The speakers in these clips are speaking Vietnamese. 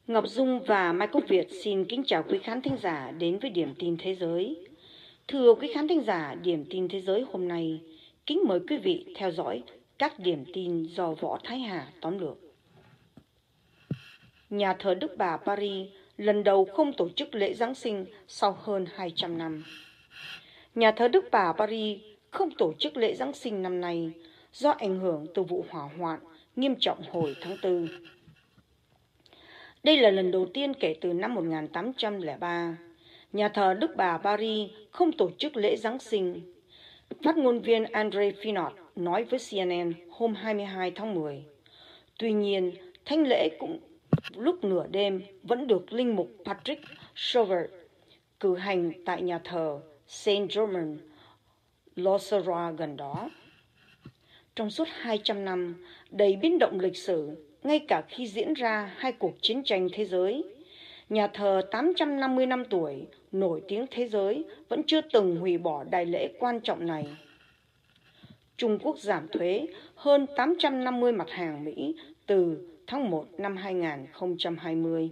Ngọc Dung và Mai Quốc Việt xin kính chào quý khán thính giả đến với Điểm tin Thế giới. Thưa quý khán thính giả, Điểm tin Thế giới hôm nay, kính mời quý vị theo dõi các điểm tin do Võ Thái Hà tóm lược. Nhà thờ Đức Bà Paris lần đầu không tổ chức lễ Giáng sinh sau hơn 200 năm. Nhà thờ Đức Bà Paris không tổ chức lễ Giáng sinh năm nay do ảnh hưởng từ vụ hỏa hoạn nghiêm trọng hồi tháng 4. Đây là lần đầu tiên kể từ năm 1803, nhà thờ Đức Bà Paris không tổ chức lễ Giáng sinh. Phát ngôn viên Andre Finot nói với CNN hôm 22 tháng 10. Tuy nhiên, thánh lễ cũng lúc nửa đêm vẫn được linh mục Patrick Chauvet cử hành tại nhà thờ Saint-Germain, l'Auxerrois gần đó. Trong suốt 200 năm đầy biến động lịch sử, ngay cả khi diễn ra hai cuộc chiến tranh thế giới, nhà thờ 850 năm tuổi nổi tiếng thế giới vẫn chưa từng hủy bỏ đại lễ quan trọng này. Trung Quốc giảm thuế hơn 850 mặt hàng Mỹ từ tháng 1 năm 2020.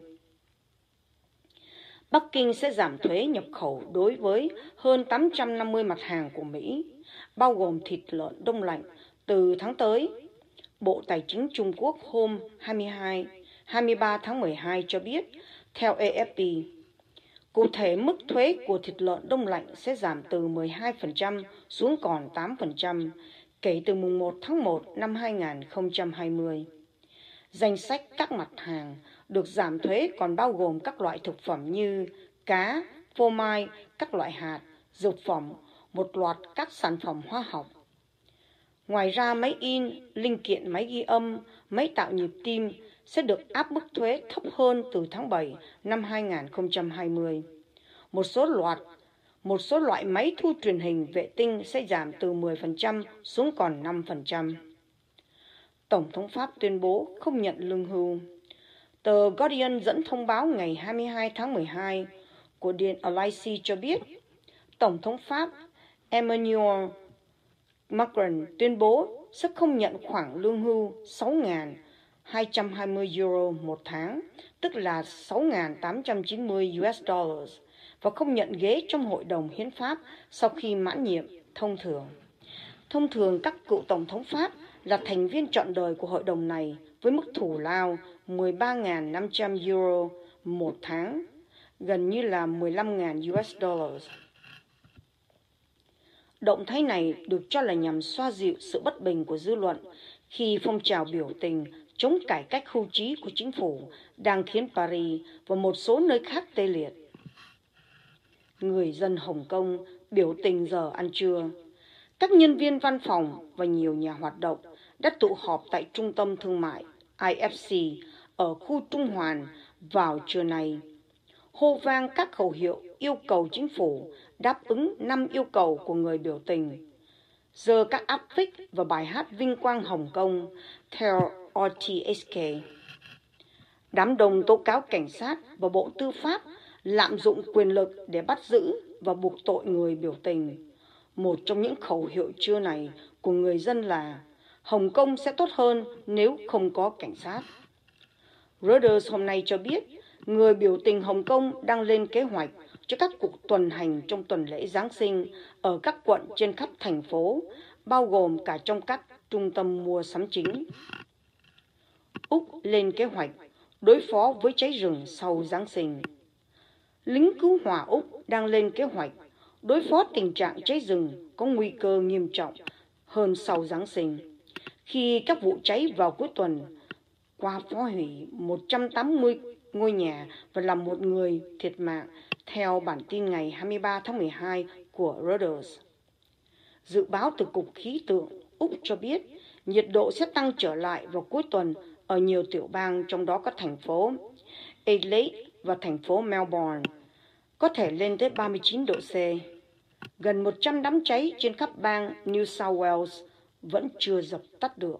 Bắc Kinh sẽ giảm thuế nhập khẩu đối với hơn 850 mặt hàng của Mỹ, bao gồm thịt lợn đông lạnh từ tháng tới. Bộ Tài chính Trung Quốc hôm 23 tháng 12 cho biết, theo AFP, cụ thể mức thuế của thịt lợn đông lạnh sẽ giảm từ 12% xuống còn 8% kể từ mùng 1 tháng 1 năm 2020. Danh sách các mặt hàng được giảm thuế còn bao gồm các loại thực phẩm như cá, phô mai, các loại hạt, dược phẩm, một loạt các sản phẩm hóa học. Ngoài ra, máy in, linh kiện máy ghi âm, máy tạo nhịp tim sẽ được áp mức thuế thấp hơn từ tháng 7 năm 2020. Một số loại máy thu truyền hình vệ tinh sẽ giảm từ 10% xuống còn 5%. Tổng thống Pháp tuyên bố không nhận lương hưu. Tờ Guardian dẫn thông báo ngày 22 tháng 12 của Điện Elysee cho biết, Tổng thống Pháp Emmanuel Macron tuyên bố sẽ không nhận khoản lương hưu 6.220 euro một tháng, tức là 6.890 US dollars, và không nhận ghế trong Hội đồng Hiến pháp sau khi mãn nhiệm thông thường. Thông thường, các cựu Tổng thống Pháp là thành viên trọn đời của hội đồng này với mức thù lao 13.500 euro một tháng, gần như là 15.000 US dollars. Động thái này được cho là nhằm xoa dịu sự bất bình của dư luận khi phong trào biểu tình chống cải cách hưu trí của chính phủ đang khiến Paris và một số nơi khác tê liệt. Người dân Hồng Kông biểu tình giờ ăn trưa. Các nhân viên văn phòng và nhiều nhà hoạt động đã tụ họp tại trung tâm thương mại IFC ở khu Trung Hoàn vào trưa nay, hô vang các khẩu hiệu yêu cầu chính phủ đáp ứng 5 yêu cầu của người biểu tình, giơ các áp phích và bài hát vinh quang Hồng Kông theo RTSK. Đám đông tố cáo cảnh sát và Bộ Tư pháp lạm dụng quyền lực để bắt giữ và buộc tội người biểu tình. Một trong những khẩu hiệu trưa này của người dân là Hồng Kông sẽ tốt hơn nếu không có cảnh sát. Reuters hôm nay cho biết người biểu tình Hồng Kông đang lên kế hoạch cho các cuộc tuần hành trong tuần lễ Giáng sinh ở các quận trên khắp thành phố, bao gồm cả trong các trung tâm mua sắm chính. Úc lên kế hoạch đối phó với cháy rừng sau Giáng sinh. Lính cứu hỏa Úc đang lên kế hoạch đối phó tình trạng cháy rừng có nguy cơ nghiêm trọng hơn sau Giáng sinh, khi các vụ cháy vào cuối tuần qua phá hủy 180 ngôi nhà và làm một người thiệt mạng, theo bản tin ngày 23 tháng 12 của Reuters. Dự báo từ Cục Khí tượng Úc cho biết nhiệt độ sẽ tăng trở lại vào cuối tuần ở nhiều tiểu bang, trong đó có thành phố Adelaide và thành phố Melbourne, có thể lên tới 39 độ C. Gần 100 đám cháy trên khắp bang New South Wales vẫn chưa dập tắt được.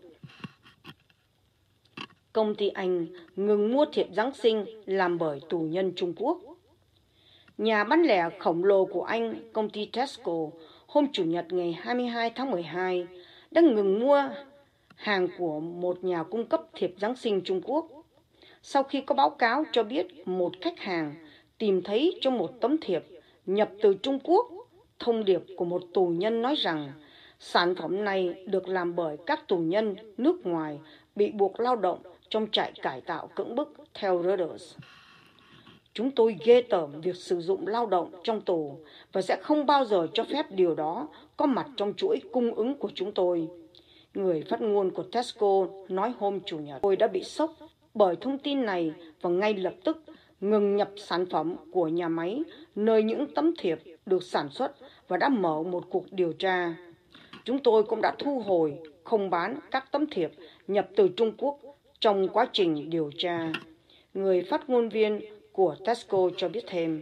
Công ty Anh ngừng mua thiệp Giáng sinh làm bởi tù nhân Trung Quốc. Nhà bán lẻ khổng lồ của Anh, công ty Tesco, hôm Chủ nhật ngày 22 tháng 12 đã ngừng mua hàng của một nhà cung cấp thiệp Giáng sinh Trung Quốc. sau khi có báo cáo cho biết một khách hàng tìm thấy trong một tấm thiệp nhập từ Trung Quốc, thông điệp của một tù nhân nói rằng sản phẩm này được làm bởi các tù nhân nước ngoài bị buộc lao động trong trại cải tạo cưỡng bức, theo Reuters. Chúng tôi ghê tởm việc sử dụng lao động trong tù và sẽ không bao giờ cho phép điều đó có mặt trong chuỗi cung ứng của chúng tôi. Người phát ngôn của Tesco nói hôm Chủ nhật. Tôi đã bị sốc bởi thông tin này và ngay lập tức ngừng nhập sản phẩm của nhà máy nơi những tấm thiệp được sản xuất và đã mở một cuộc điều tra. Chúng tôi cũng đã thu hồi, không bán các tấm thiệp nhập từ Trung Quốc trong quá trình điều tra. Người phát ngôn viên của Tesco cho biết thêm.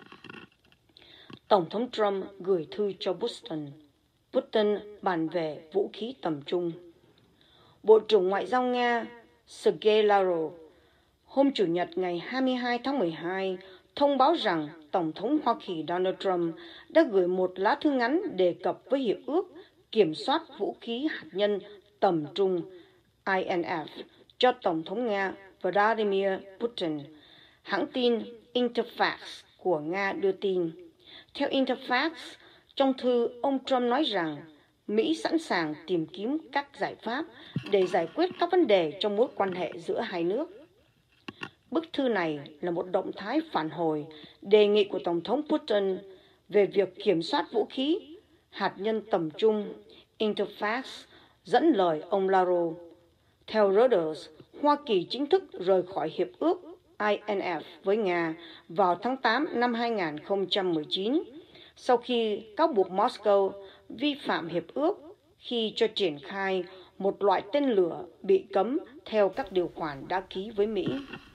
Tổng thống Trump gửi thư cho Putin bàn về vũ khí tầm trung. Bộ trưởng Ngoại giao Nga Sergei Lavrov hôm Chủ nhật ngày 22 tháng 12 thông báo rằng Tổng thống Hoa Kỳ Donald Trump đã gửi một lá thư ngắn đề cập với Hiệp ước Kiểm soát Vũ khí Hạt nhân Tầm trung INF cho Tổng thống Nga Vladimir Putin. Hãng tin Interfax của Nga đưa tin. Theo Interfax, trong thư, ông Trump nói rằng Mỹ sẵn sàng tìm kiếm các giải pháp để giải quyết các vấn đề trong mối quan hệ giữa hai nước. Bức thư này là một động thái phản hồi đề nghị của Tổng thống Putin về việc kiểm soát vũ khí hạt nhân tầm trung. Interfax dẫn lời ông Lavrov. Theo Reuters, Hoa Kỳ chính thức rời khỏi Hiệp ước INF với Nga vào tháng 8 năm 2019 sau khi cáo buộc Moscow vi phạm hiệp ước khi cho triển khai một loại tên lửa bị cấm theo các điều khoản đã ký với Mỹ.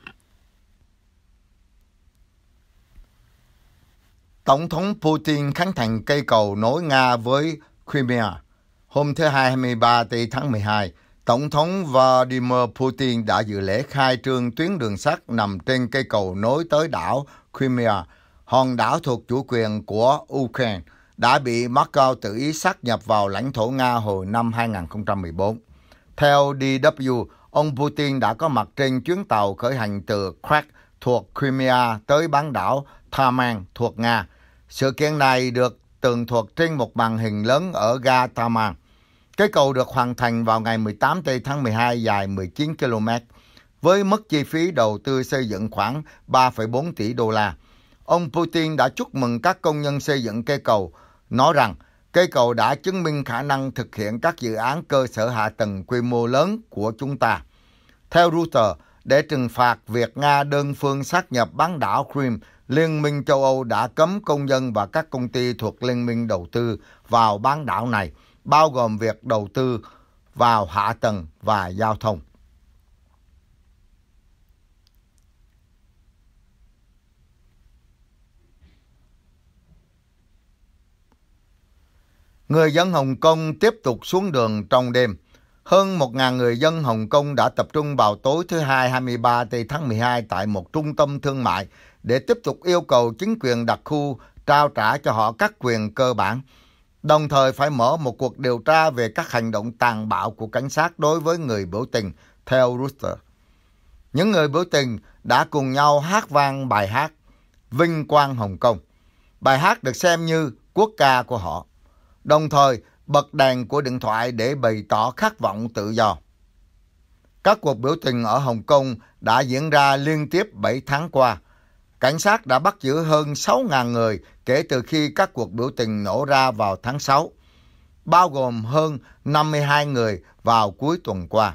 Tổng thống Putin khánh thành cây cầu nối Nga với Crimea. Hôm thứ Hai 23 tháng 12, Tổng thống Vladimir Putin đã dự lễ khai trương tuyến đường sắt nằm trên cây cầu nối tới đảo Crimea, hòn đảo thuộc chủ quyền của Ukraine, đã bị Moscow tự ý sáp nhập vào lãnh thổ Nga hồi năm 2014. Theo DW, ông Putin đã có mặt trên chuyến tàu khởi hành từ Khark thuộc Crimea tới bán đảo Taman thuộc Nga. Sự kiện này được tường thuật trên một màn hình lớn ở ga Taman. Cây cầu được hoàn thành vào ngày 18 tháng 12 dài 19 km, với mức chi phí đầu tư xây dựng khoảng 3,4 tỷ đô la. Ông Putin đã chúc mừng các công nhân xây dựng cây cầu, nói rằng cây cầu đã chứng minh khả năng thực hiện các dự án cơ sở hạ tầng quy mô lớn của chúng ta. Theo Reuters, để trừng phạt việc Nga đơn phương sát nhập bán đảo Crimea, Liên minh châu Âu đã cấm công dân và các công ty thuộc Liên minh đầu tư vào bán đảo này, bao gồm việc đầu tư vào hạ tầng và giao thông. Người dân Hồng Kông tiếp tục xuống đường trong đêm. Hơn 1.000 người dân Hồng Kông đã tập trung vào tối thứ Hai 23 tháng 12 tại một trung tâm thương mại để tiếp tục yêu cầu chính quyền đặc khu trao trả cho họ các quyền cơ bản, đồng thời phải mở một cuộc điều tra về các hành động tàn bạo của cảnh sát đối với người biểu tình, theo Reuters. Những người biểu tình đã cùng nhau hát vang bài hát Vinh quang Hồng Kông. Bài hát được xem như quốc ca của họ, đồng thời bật đèn của điện thoại để bày tỏ khát vọng tự do. Các cuộc biểu tình ở Hồng Kông đã diễn ra liên tiếp 7 tháng qua. Cảnh sát đã bắt giữ hơn 6.000 người kể từ khi các cuộc biểu tình nổ ra vào tháng 6, bao gồm hơn 52 người vào cuối tuần qua.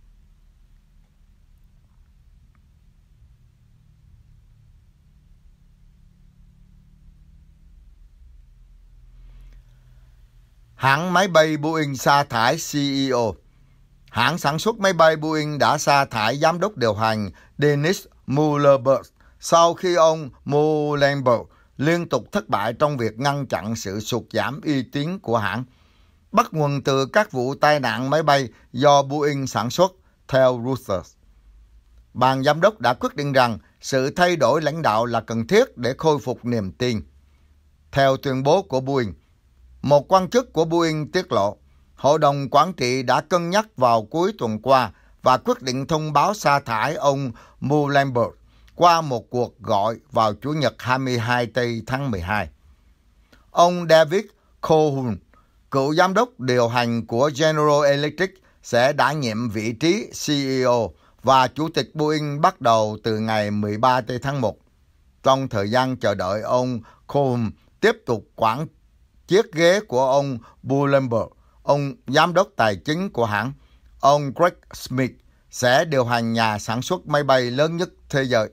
Hãng máy bay Boeing sa thải CEO. Hãng sản xuất máy bay Boeing đã sa thải giám đốc điều hành Dennis Muilenburg sau khi ông Muilenburg liên tục thất bại trong việc ngăn chặn sự sụt giảm uy tín của hãng, bắt nguồn từ các vụ tai nạn máy bay do Boeing sản xuất, theo Reuters. Ban giám đốc đã quyết định rằng sự thay đổi lãnh đạo là cần thiết để khôi phục niềm tin. Theo tuyên bố của Boeing, một quan chức của Boeing tiết lộ, hội đồng quản trị đã cân nhắc vào cuối tuần qua và quyết định thông báo sa thải ông Muhlenberg qua một cuộc gọi vào Chủ nhật 22 tây tháng 12. Ông David Calhoun, cựu giám đốc điều hành của General Electric, sẽ đảm nhiệm vị trí CEO và Chủ tịch Boeing bắt đầu từ ngày 13 tây tháng 1. Trong thời gian chờ đợi ông Calhoun tiếp tục quản chiếc ghế của ông Muhlenberg, ông giám đốc tài chính của hãng, ông Greg Smith, sẽ điều hành nhà sản xuất máy bay lớn nhất thế giới.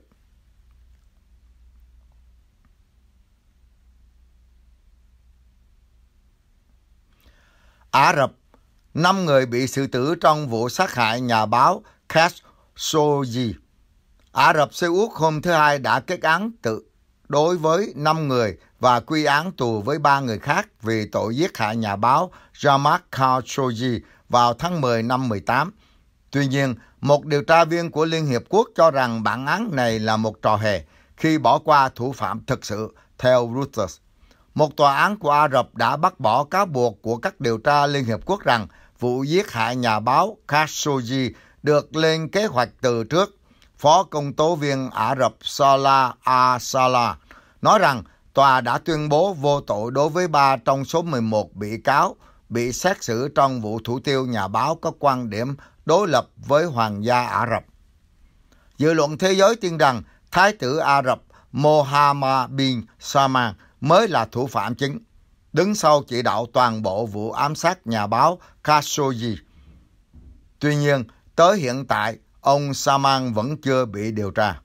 Ả Rập, 5 người bị xử tử trong vụ sát hại nhà báo Khashoggi. Ả Rập Xê Út hôm thứ Hai đã kết án đối với 5 người và quy án tù với 3 người khác vì tội giết hại nhà báo Jamal Khashoggi vào tháng 10 năm 18. Tuy nhiên, một điều tra viên của Liên Hiệp Quốc cho rằng bản án này là một trò hề khi bỏ qua thủ phạm thực sự, theo Reuters. Một tòa án của Ả Rập đã bác bỏ cáo buộc của các điều tra Liên Hiệp Quốc rằng vụ giết hại nhà báo Khashoggi được lên kế hoạch từ trước. Phó công tố viên Ả Rập Salah al-Salah nói rằng tòa đã tuyên bố vô tội đối với 3 trong số 11 bị cáo bị xét xử trong vụ thủ tiêu nhà báo có quan điểm đối lập với Hoàng gia Ả Rập. Dư luận thế giới tin rằng Thái tử Ả Rập Mohammed bin Salman mới là thủ phạm chính, đứng sau chỉ đạo toàn bộ vụ ám sát nhà báo Khashoggi. Tuy nhiên, tới hiện tại, ông Salman vẫn chưa bị điều tra.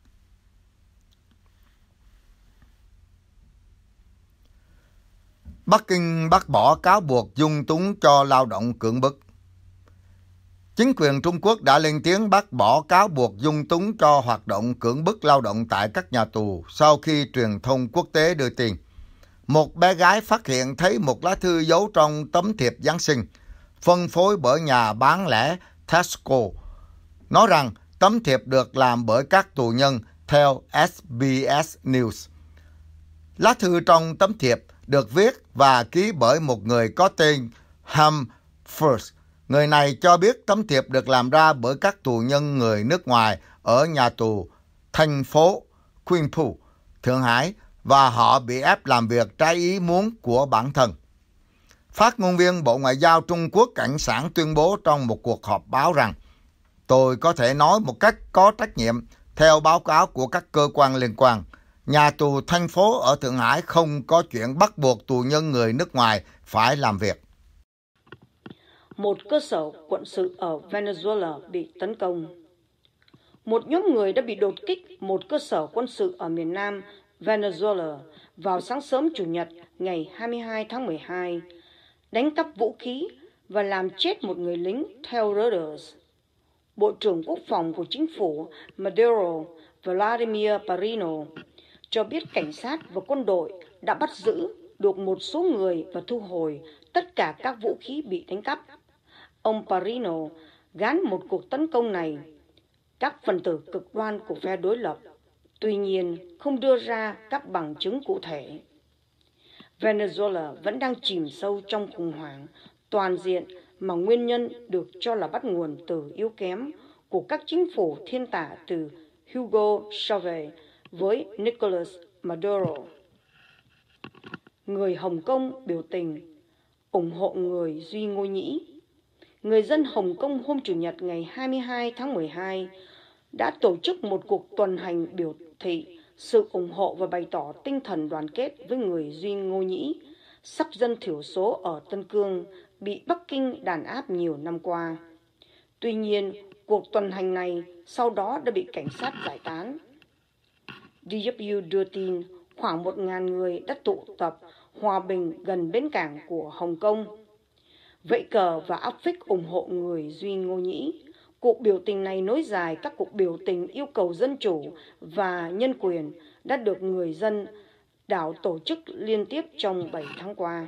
Bắc Kinh bác bỏ cáo buộc dung túng cho lao động cưỡng bức. Chính quyền Trung Quốc đã lên tiếng bác bỏ cáo buộc dung túng cho hoạt động cưỡng bức lao động tại các nhà tù sau khi truyền thông quốc tế đưa tin. Một bé gái phát hiện thấy một lá thư giấu trong tấm thiệp Giáng sinh, phân phối bởi nhà bán lẻ Tesco, nói rằng tấm thiệp được làm bởi các tù nhân, theo SBS News. Lá thư trong tấm thiệp được viết và ký bởi một người có tên Ham First. Người này cho biết tấm thiệp được làm ra bởi các tù nhân người nước ngoài ở nhà tù thành phố Queen Phu, Thượng Hải, và họ bị ép làm việc trái ý muốn của bản thân. Phát ngôn viên Bộ Ngoại giao Trung Quốc Cảnh Sản tuyên bố trong một cuộc họp báo rằng tôi có thể nói một cách có trách nhiệm, theo báo cáo của các cơ quan liên quan, nhà tù thành phố ở Thượng Hải không có chuyện bắt buộc tù nhân người nước ngoài phải làm việc. Một cơ sở quân sự ở Venezuela bị tấn công. Một nhóm người đã bị đột kích một cơ sở quân sự ở miền Nam Venezuela vào sáng sớm Chủ nhật ngày 22 tháng 12, đánh cắp vũ khí và làm chết một người lính, theo Reuters. Bộ trưởng Quốc phòng của chính phủ Maduro, Vladimir Parino, cho biết cảnh sát và quân đội đã bắt giữ được một số người và thu hồi tất cả các vũ khí bị đánh cắp. Ông Parino gán một cuộc tấn công này các phần tử cực đoan của phe đối lập, tuy nhiên không đưa ra các bằng chứng cụ thể. Venezuela vẫn đang chìm sâu trong khủng hoảng toàn diện mà nguyên nhân được cho là bắt nguồn từ yếu kém của các chính phủ thiên tả từ Hugo Chavez với Nicolas Maduro. Người Hồng Kông biểu tình ủng hộ người Duy Ngô Nhĩ. Người dân Hồng Kông hôm Chủ nhật ngày 22 tháng 12 đã tổ chức một cuộc tuần hành biểu thị sự ủng hộ và bày tỏ tinh thần đoàn kết với người Duy Ngô Nhĩ, sắc dân thiểu số ở Tân Cương bị Bắc Kinh đàn áp nhiều năm qua. Tuy nhiên, cuộc tuần hành này sau đó đã bị cảnh sát giải tán. DW đưa tin khoảng 1.000 người đã tụ tập hòa bình gần bến cảng của Hồng Kông, vẫy cờ và áp phích ủng hộ người Duy Ngô Nhĩ. Cuộc biểu tình này nối dài các cuộc biểu tình yêu cầu dân chủ và nhân quyền đã được người dân đảo tổ chức liên tiếp trong 7 tháng qua.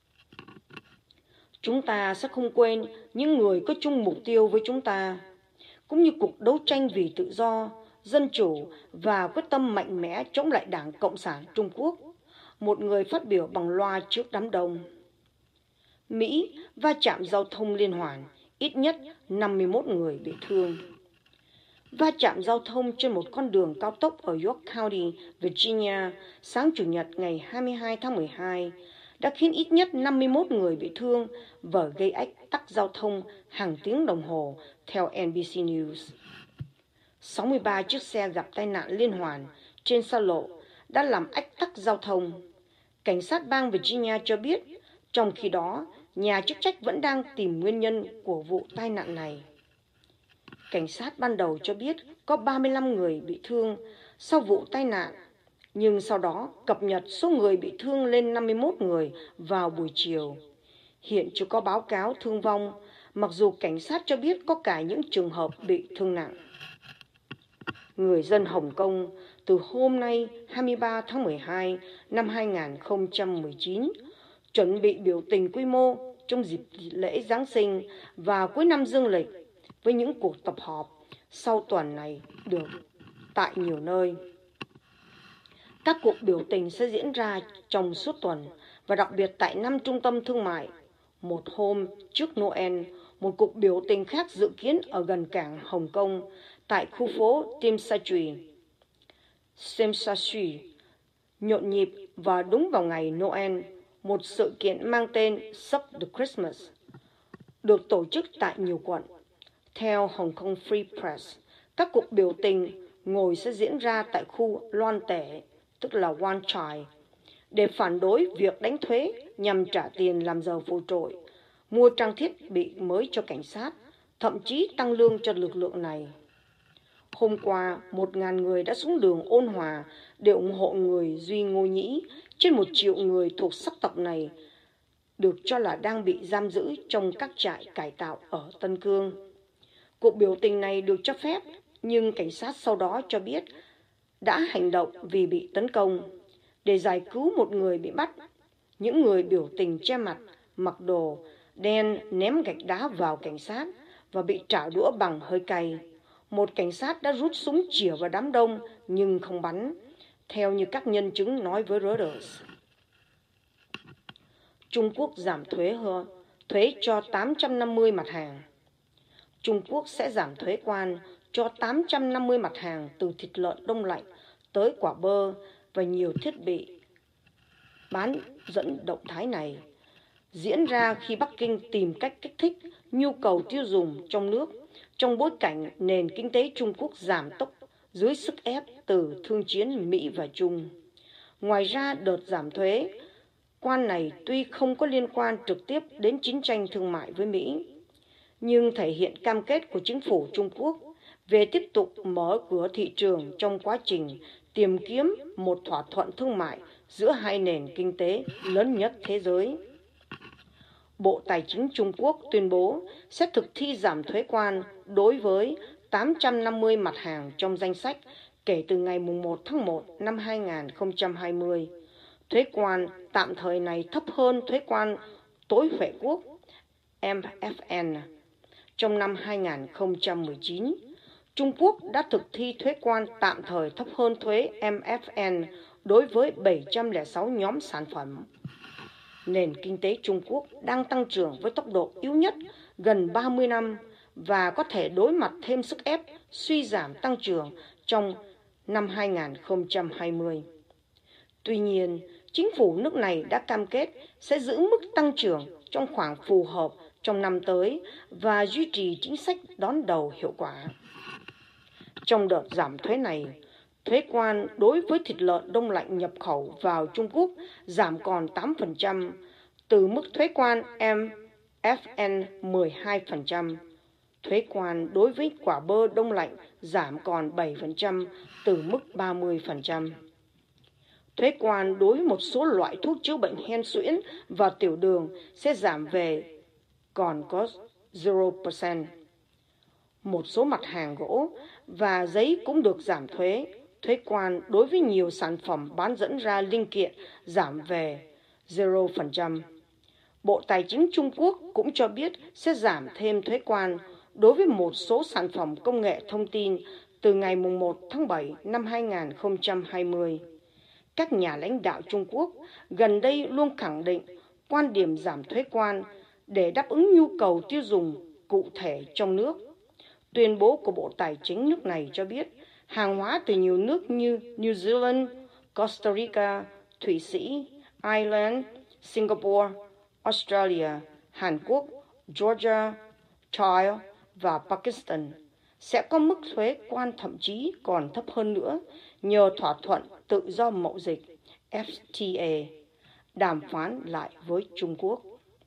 Chúng ta sẽ không quên những người có chung mục tiêu với chúng ta, cũng như cuộc đấu tranh vì tự do, dân chủ và quyết tâm mạnh mẽ chống lại Đảng Cộng sản Trung Quốc, một người phát biểu bằng loa trước đám đông. Mỹ va chạm giao thông liên hoàn, ít nhất 51 người bị thương. Va chạm giao thông trên một con đường cao tốc ở York County, Virginia sáng Chủ nhật ngày 22 tháng 12 đã khiến ít nhất 51 người bị thương và gây ách tắc giao thông hàng tiếng đồng hồ, theo NBC News. 63 chiếc xe gặp tai nạn liên hoàn trên xa lộ đã làm ách tắc giao thông. Cảnh sát bang Virginia cho biết, trong khi đó, nhà chức trách vẫn đang tìm nguyên nhân của vụ tai nạn này. Cảnh sát ban đầu cho biết có 35 người bị thương sau vụ tai nạn, nhưng sau đó cập nhật số người bị thương lên 51 người vào buổi chiều. Hiện chưa có báo cáo thương vong, mặc dù cảnh sát cho biết có cả những trường hợp bị thương nặng. Người dân Hồng Kông từ hôm nay 23 tháng 12 năm 2019 chuẩn bị biểu tình quy mô trong dịp lễ Giáng sinh và cuối năm dương lịch với những cuộc tập họp sau tuần này được tại nhiều nơi. Các cuộc biểu tình sẽ diễn ra trong suốt tuần và đặc biệt tại 5 trung tâm thương mại. Một hôm trước Noel, một cuộc biểu tình khác dự kiến ở gần cảng Hồng Kông tại khu phố Tsim Sha Tsui, nhộn nhịp và đúng vào ngày Noel, một sự kiện mang tên Stop the Christmas, được tổ chức tại nhiều quận. Theo Hong Kong Free Press, các cuộc biểu tình ngồi sẽ diễn ra tại khu Loan Tể, tức là Wan Chai, để phản đối việc đánh thuế nhằm trả tiền làm giờ vượt trội, mua trang thiết bị mới cho cảnh sát, thậm chí tăng lương cho lực lượng này. Hôm qua, 1.000 người đã xuống đường ôn hòa để ủng hộ người Duy Ngô Nhĩ, trên 1 triệu người thuộc sắc tộc này được cho là đang bị giam giữ trong các trại cải tạo ở Tân Cương. Cuộc biểu tình này được cho phép, nhưng cảnh sát sau đó cho biết đã hành động vì bị tấn công. Để giải cứu một người bị bắt, những người biểu tình che mặt, mặc đồ đen ném gạch đá vào cảnh sát và bị trả đũa bằng hơi cay. Một cảnh sát đã rút súng chĩa vào đám đông nhưng không bắn, theo như các nhân chứng nói với Reuters. Trung Quốc giảm thuế cho 850 mặt hàng. Trung Quốc sẽ giảm thuế quan cho 850 mặt hàng từ thịt lợn đông lạnh tới quả bơ và nhiều thiết bị bán dẫn động thái này diễn ra khi Bắc Kinh tìm cách kích thích nhu cầu tiêu dùng trong nước trong bối cảnh nền kinh tế Trung Quốc giảm tốc dưới sức ép từ thương chiến Mỹ và Trung. Ngoài ra, đợt giảm thuế quan này tuy không có liên quan trực tiếp đến chiến tranh thương mại với Mỹ, nhưng thể hiện cam kết của chính phủ Trung Quốc về tiếp tục mở cửa thị trường trong quá trình tìm kiếm một thỏa thuận thương mại giữa hai nền kinh tế lớn nhất thế giới. Bộ Tài chính Trung Quốc tuyên bố sẽ thực thi giảm thuế quan đối với 850 mặt hàng trong danh sách kể từ ngày 1 tháng 1 năm 2020. Thuế quan tạm thời này thấp hơn thuế quan tối huệ quốc MFN. Trong năm 2019, Trung Quốc đã thực thi thuế quan tạm thời thấp hơn thuế MFN đối với 706 nhóm sản phẩm. Nền kinh tế Trung Quốc đang tăng trưởng với tốc độ yếu nhất gần 30 năm và có thể đối mặt thêm sức ép suy giảm tăng trưởng trong năm 2020. Tuy nhiên, chính phủ nước này đã cam kết sẽ giữ mức tăng trưởng trong khoảng phù hợp trong năm tới và duy trì chính sách đón đầu hiệu quả. Trong đợt giảm thuế này, thuế quan đối với thịt lợn đông lạnh nhập khẩu vào Trung Quốc giảm còn 8%, từ mức thuế quan MFN 12%. Thuế quan đối với quả bơ đông lạnh giảm còn 7%, từ mức 30%. Thuế quan đối với một số loại thuốc chữa bệnh hen suyễn và tiểu đường sẽ giảm về còn có 0%. Một số mặt hàng gỗ và giấy cũng được giảm thuế. Thuế quan đối với nhiều sản phẩm bán dẫn ra linh kiện giảm về 0%. Bộ Tài chính Trung Quốc cũng cho biết sẽ giảm thêm thuế quan đối với một số sản phẩm công nghệ thông tin từ ngày 1 tháng 7 năm 2020. Các nhà lãnh đạo Trung Quốc gần đây luôn khẳng định quan điểm giảm thuế quan để đáp ứng nhu cầu tiêu dùng cụ thể trong nước. Tuyên bố của Bộ Tài chính nước này cho biết hàng hóa từ nhiều nước như New Zealand, Costa Rica, Thụy Sĩ, Ireland, Singapore, Australia, Hàn Quốc, Georgia, Thailand và Pakistan sẽ có mức thuế quan thậm chí còn thấp hơn nữa nhờ thỏa thuận tự do mậu dịch FTA đàm phán lại với Trung Quốc.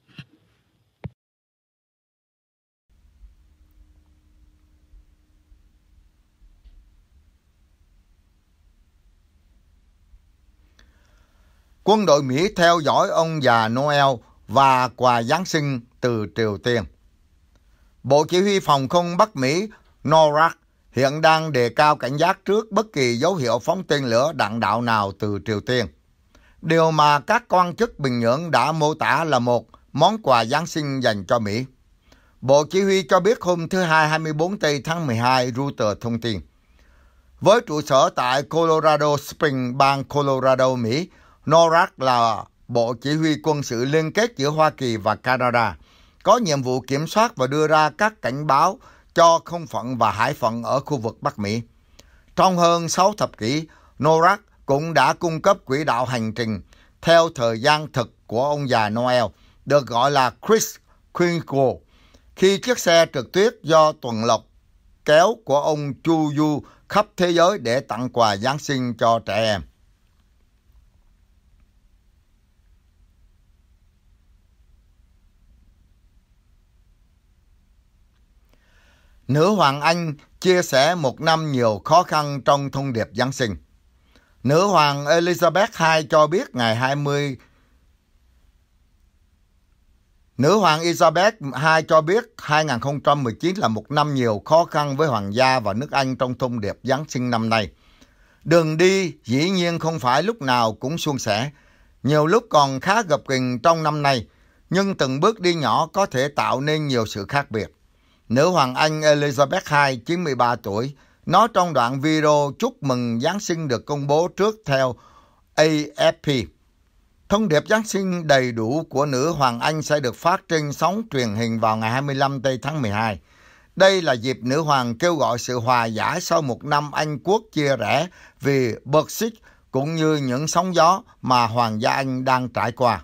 Quân đội Mỹ theo dõi ông già Noel và quà Giáng sinh từ Triều Tiên. Bộ Chỉ huy Phòng không Bắc Mỹ NORAD hiện đang đề cao cảnh giác trước bất kỳ dấu hiệu phóng tên lửa đạn đạo nào từ Triều Tiên. Điều mà các quan chức Bình Nhưỡng đã mô tả là một món quà Giáng sinh dành cho Mỹ. Bộ Chỉ huy cho biết hôm thứ Hai 24 tháng 12, Reuters thông tin. Với trụ sở tại Colorado Springs, bang Colorado, Mỹ, NORAD là bộ chỉ huy quân sự liên kết giữa Hoa Kỳ và Canada, có nhiệm vụ kiểm soát và đưa ra các cảnh báo cho không phận và hải phận ở khu vực Bắc Mỹ. Trong hơn 6 thập kỷ, NORAD cũng đã cung cấp quỹ đạo hành trình theo thời gian thực của ông già Noel, được gọi là Kris Kringle, khi chiếc xe trượt tuyết do tuần lộc kéo của ông chu du khắp thế giới để tặng quà Giáng sinh cho trẻ em. Nữ hoàng Anh chia sẻ một năm nhiều khó khăn trong thông điệp Giáng sinh. Nữ hoàng Elizabeth II cho biết ngày 20 Nữ hoàng Elizabeth II cho biết 2019 là một năm nhiều khó khăn với hoàng gia và nước Anh trong thông điệp Giáng sinh năm nay. Đường đi dĩ nhiên không phải lúc nào cũng suôn sẻ, nhiều lúc còn khá gập ghềnh trong năm nay, nhưng từng bước đi nhỏ có thể tạo nên nhiều sự khác biệt. Nữ hoàng Anh Elizabeth II, 93 tuổi, nói trong đoạn video chúc mừng Giáng sinh được công bố trước theo AFP. Thông điệp Giáng sinh đầy đủ của nữ hoàng Anh sẽ được phát trên sóng truyền hình vào ngày 25 tháng 12. Đây là dịp nữ hoàng kêu gọi sự hòa giải sau một năm Anh quốc chia rẽ vì Brexit cũng như những sóng gió mà hoàng gia Anh đang trải qua.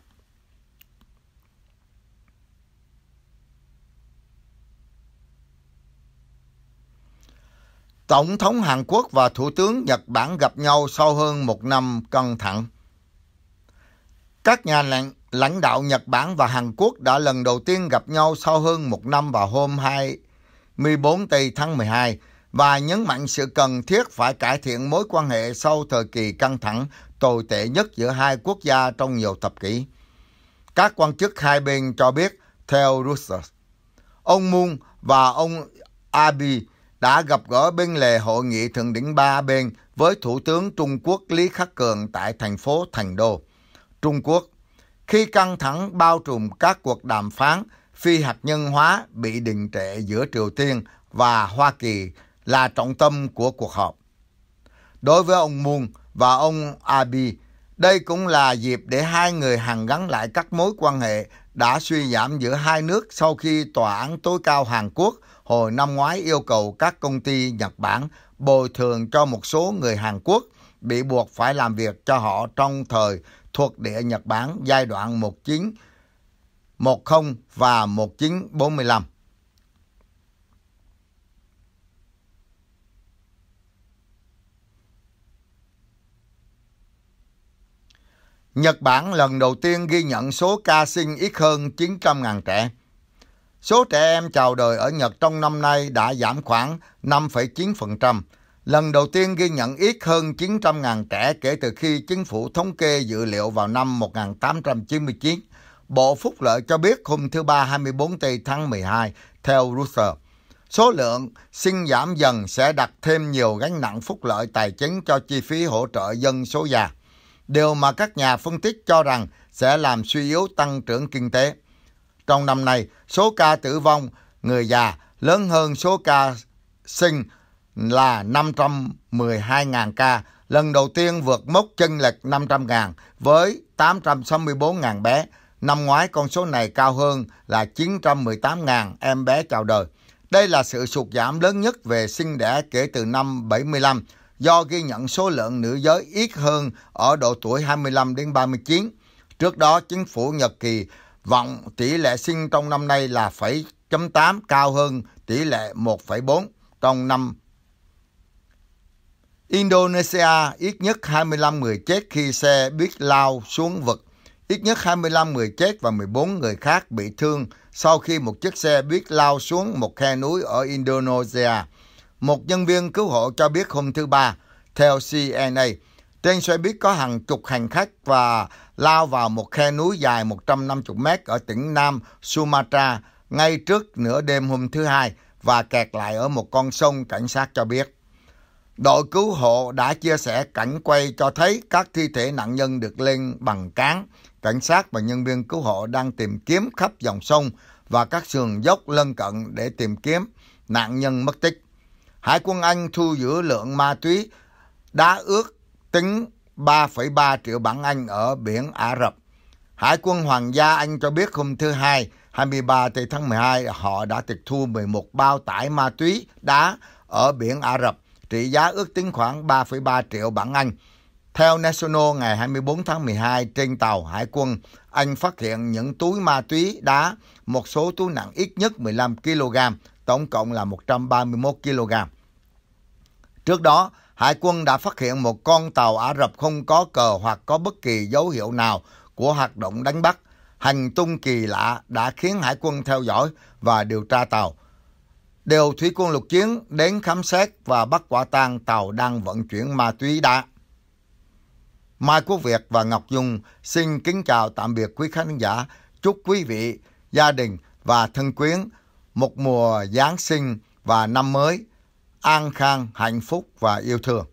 Tổng thống Hàn Quốc và Thủ tướng Nhật Bản gặp nhau sau hơn một năm căng thẳng. Các nhà lãnh đạo Nhật Bản và Hàn Quốc đã lần đầu tiên gặp nhau sau hơn một năm vào hôm 24 tháng 12 và nhấn mạnh sự cần thiết phải cải thiện mối quan hệ sau thời kỳ căng thẳng tồi tệ nhất giữa hai quốc gia trong nhiều thập kỷ. Các quan chức hai bên cho biết, theo Reuters, ông Moon và ông Abe đã gặp gỡ bên lề hội nghị thượng đỉnh ba bên với Thủ tướng Trung Quốc Lý Khắc Cường tại thành phố Thành Đô, Trung Quốc, khi căng thẳng bao trùm các cuộc đàm phán phi hạt nhân hóa bị đình trệ giữa Triều Tiên và Hoa Kỳ là trọng tâm của cuộc họp. Đối với ông Moon và ông Abe, đây cũng là dịp để hai người hàn gắn lại các mối quan hệ đã suy giảm giữa hai nước sau khi Tòa án tối cao Hàn Quốc hồi năm ngoái yêu cầu các công ty Nhật Bản bồi thường cho một số người Hàn Quốc bị buộc phải làm việc cho họ trong thời thuộc địa Nhật Bản giai đoạn 1910 và 1945. Nhật Bản lần đầu tiên ghi nhận số ca sinh ít hơn 900.000 trẻ. Số trẻ em chào đời ở Nhật trong năm nay đã giảm khoảng 5,9%, lần đầu tiên ghi nhận ít hơn 900.000 trẻ kể từ khi chính phủ thống kê dữ liệu vào năm 1899. Bộ Phúc lợi cho biết hôm thứ Ba 24 tháng 12 theo Reuters. Số lượng sinh giảm dần sẽ đặt thêm nhiều gánh nặng phúc lợi tài chính cho chi phí hỗ trợ dân số già, điều mà các nhà phân tích cho rằng sẽ làm suy yếu tăng trưởng kinh tế. Trong năm nay, số ca tử vong người già lớn hơn số ca sinh là 512.000 ca, lần đầu tiên vượt mốc chênh lệch 500.000 với 864.000 bé. Năm ngoái con số này cao hơn là 918.000 em bé chào đời. Đây là sự sụt giảm lớn nhất về sinh đẻ kể từ năm 75 do ghi nhận số lượng nữ giới ít hơn ở độ tuổi 25 đến 39. Trước đó, chính phủ Nhật kỳ vọng tỷ lệ sinh trong năm nay là 0,8 cao hơn tỷ lệ 1,4 trong năm. Indonesia, ít nhất 25 người chết khi xe buýt lao xuống vực. Ít nhất 25 người chết và 14 người khác bị thương sau khi một chiếc xe buýt lao xuống một khe núi ở Indonesia. Một nhân viên cứu hộ cho biết hôm thứ Ba, theo CNA, trên xe buýt có hàng chục hành khách và lao vào một khe núi dài 150 mét ở tỉnh Nam Sumatra ngay trước nửa đêm hôm thứ Hai và kẹt lại ở một con sông, cảnh sát cho biết. Đội cứu hộ đã chia sẻ cảnh quay cho thấy các thi thể nạn nhân được lên bằng cáng. Cảnh sát và nhân viên cứu hộ đang tìm kiếm khắp dòng sông và các sườn dốc lân cận để tìm kiếm nạn nhân mất tích. Hải quân Anh thu giữ lượng ma túy đá ước tính 3,3 triệu bảng Anh ở biển Ả Rập. Hải quân Hoàng gia Anh cho biết hôm thứ Hai, 23 tháng 12, họ đã tịch thu 11 bao tải ma túy đá ở biển Ả Rập, trị giá ước tính khoảng 3,3 triệu bảng Anh. Theo National, ngày 24 tháng 12, trên tàu Hải quân Anh phát hiện những túi ma túy đá, một số túi nặng ít nhất 15 kg, tổng cộng là 131 kg. Trước đó, Hải quân đã phát hiện một con tàu Ả Rập không có cờ hoặc có bất kỳ dấu hiệu nào của hoạt động đánh bắt. Hành tung kỳ lạ đã khiến Hải quân theo dõi và điều tra tàu. Điều thủy quân lục chiến đến khám xét và bắt quả tang tàu đang vận chuyển ma túy đá. Mai Quốc Việt và Ngọc Dung xin kính chào tạm biệt quý khán giả. Chúc quý vị, gia đình và thân quyến một mùa Giáng sinh và năm mới an khang, hạnh phúc và yêu thương.